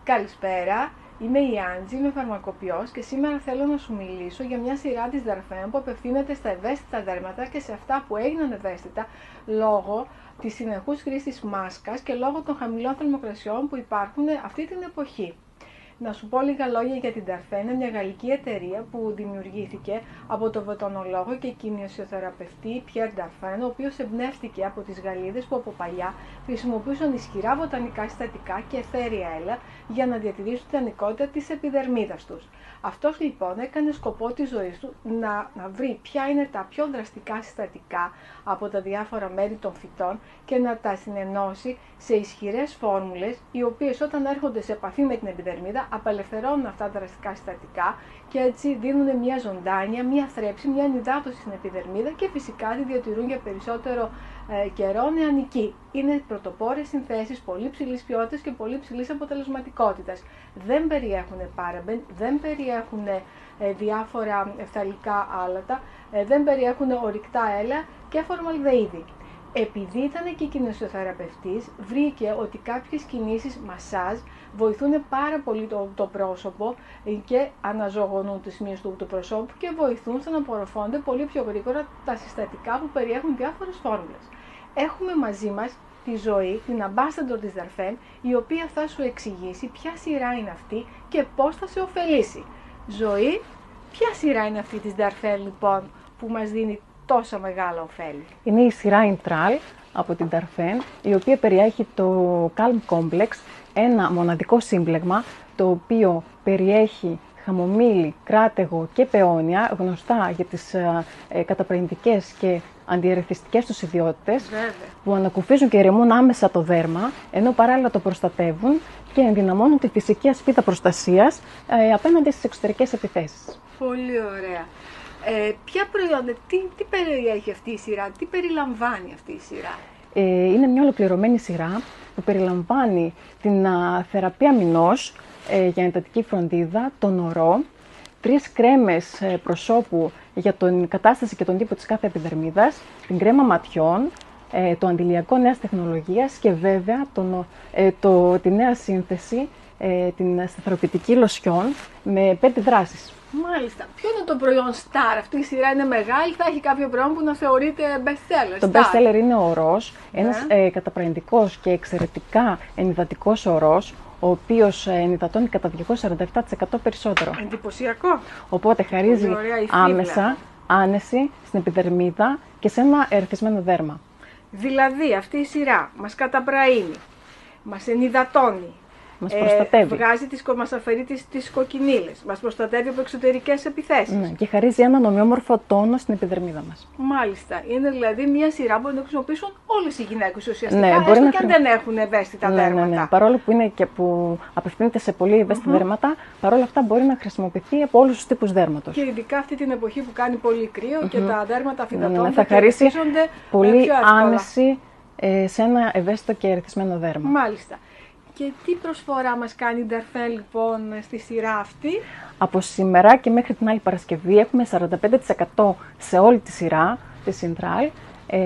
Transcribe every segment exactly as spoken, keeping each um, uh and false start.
Καλησπέρα, είμαι η Άντζη, είμαι φαρμακοποιός και σήμερα θέλω να σου μιλήσω για μια σειρά της Darphen που απευθύνεται στα ευαίσθητα δέρματα και σε αυτά που έγιναν ευαίσθητα λόγω της συνεχούς χρήσης μάσκας και λόγω των χαμηλών θερμοκρασιών που υπάρχουν αυτή την εποχή. Να σου πω λίγα λόγια για την Darphen, μια γαλλική εταιρεία που δημιουργήθηκε από τον βοτανολόγο και κινησιοθεραπευτή Pierre Darphen, ο οποίος εμπνεύστηκε από τις Γαλλίδες που από παλιά χρησιμοποιούσαν ισχυρά βοτανικά συστατικά και αιθέρια έλαια για να διατηρήσουν την ανοικότητα της επιδερμίδας τους. Αυτός λοιπόν έκανε σκοπό της ζωής του να, να βρει ποια είναι τα πιο δραστικά συστατικά από τα διάφορα μέρη των φυτών και να τα συνενώσει σε ισχυρές φόρμουλες, οι οποίες όταν έρχονται σε επαφή με την επιδερμίδα απελευθερώνουν αυτά τα δραστικά συστατικά και έτσι δίνουν μια ζωντάνια, μια θρέψη, μια ενυδάτωση στην επιδερμίδα και φυσικά τη διατηρούν για περισσότερο ε, καιρό νεανική. Είναι πρωτοπόρες συνθέσεις πολύ ψηλής ποιότητας και πολύ ψηλής αποτελεσματικότητας. Δεν περιέχουν πάραμπεν, δεν περιέχουν ε, διάφορα φθαλικά άλατα, ε, δεν περιέχουν ορυκτά έλαια και φορμαλδεΐδη. Επειδή ήταν και κινησιοθεραπευτής, βρήκε ότι κάποιες κινήσεις μασάζ βοηθούν πάρα πολύ το, το πρόσωπο και αναζωογονούν τις σημείες του, του προσώπου και βοηθούν στο να απορροφώνται πολύ πιο γρήγορα τα συστατικά που περιέχουν διάφορες φόρμουλες. Έχουμε μαζί μας τη Ζωή, την ambassador της Darphen, η οποία θα σου εξηγήσει ποια σειρά είναι αυτή και πώς θα σε ωφελήσει. Ζωή, ποια σειρά είναι αυτή της Darphen λοιπόν που μας δίνει τόσα μεγάλα ωφέλη? Είναι η σειρά Intral από την Darphen, η οποία περιέχει το Calm Complex, ένα μοναδικό σύμπλεγμα, το οποίο περιέχει χαμομήλι, κράτεγο και πεόνια, γνωστά για τις ε, ε, καταπραγνητικές και αντιερεθιστικές τους ιδιότητες, Βέβαια. που ανακουφίζουν και ηρεμούν άμεσα το δέρμα, ενώ παράλληλα το προστατεύουν και ενδυναμώνουν τη φυσική ασπίδα προστασίας ε, απέναντι στις εξωτερικές επιθέσεις. Πολύ ωραία. Ε, ποια προϊόντα, τι, τι περιέχει αυτή η σειρά, τι περιλαμβάνει αυτή η σειρά? Ε, είναι μια ολοκληρωμένη σειρά που περιλαμβάνει την α, θεραπεία μηνός ε, για εντατική φροντίδα, τον ορό, τρεις κρέμες ε, προσώπου για την κατάσταση και τον τύπο της κάθε επιδερμίδας, την κρέμα ματιών, ε, το αντιλιακό νέας τεχνολογίας και βέβαια τον, ε, το, τη νέα σύνθεση, ε, την σταθεροποιητική λοσιόν με πέντε δράσεις. Μάλιστα. Ποιο είναι το προϊόν Star? Αυτή η σειρά είναι μεγάλη, θα έχει κάποιο προϊόν που να θεωρείται best seller? Το Star. best seller είναι ο ορός, Ναι. ένας ε, καταπραγνητικός και εξαιρετικά ενυδατικός ορός, ο οποίος ε, ενυδατώνει κατά διακόσια σαράντα επτά τοις εκατό περισσότερο. Εντυπωσιακό. Οπότε χαρίζει Πολύ ωραία η φίβλα. άμεσα άνεση στην επιδερμίδα και σε ένα ερεθισμένο δέρμα. Δηλαδή αυτή η σειρά μας καταπραίνει, μας ενυδατώνει, Μας προστατεύει. Ε, βγάζει τις, μας αφαιρεί τις, τις κοκκινίλες, μας προστατεύει από εξωτερικές επιθέσεις. Ναι, και χαρίζει έναν ομοιόμορφο τόνο στην επιδερμίδα μας. Μάλιστα. Είναι δηλαδή μια σειρά που μπορεί να χρησιμοποιήσουν όλες οι γυναίκες ουσιαστικά, Ναι, έστω μπορεί να και αν χρη- δεν έχουν ευαίσθητα Ναι, δέρματα. ναι, ναι. Παρόλο που είναι και που απευθύνεται σε πολύ ευαίσθητα Μμμ. δέρματα, παρόλα αυτά μπορεί να χρησιμοποιηθεί από όλους τους τύπους δέρματος. Και ειδικά αυτή την εποχή που κάνει πολύ κρύο και τα δέρματα Ναι, ναι, φυδατώνται θα και χαρίσει ερεθίζονται ε, πολύ πιο εύκολα. άμεση ε, σε ένα ευαίσθητο και ερεθισμένο δέρμα. Μάλιστα. Και τι προσφορά μας κάνει η Darphen λοιπόν στη σειρά αυτή? Από σήμερα και μέχρι την άλλη Παρασκευή έχουμε σαράντα πέντε τοις εκατό σε όλη τη σειρά της Intral ε,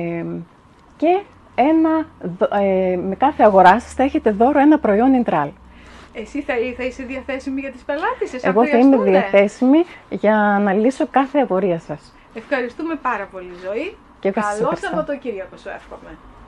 και ένα, δ- ε, με κάθε αγορά σας θα έχετε δώρο ένα προϊόν Intral. Εσύ θα, θα είσαι διαθέσιμη για τις πελάτες, Εγώ θα είμαι διαθέσιμη για να λύσω κάθε απορία σας. Ευχαριστούμε πάρα πολύ, Ζωή. Και εγώ σας Καλό ευχαριστώ. Σαββατοκύριακο σου εύχομαι.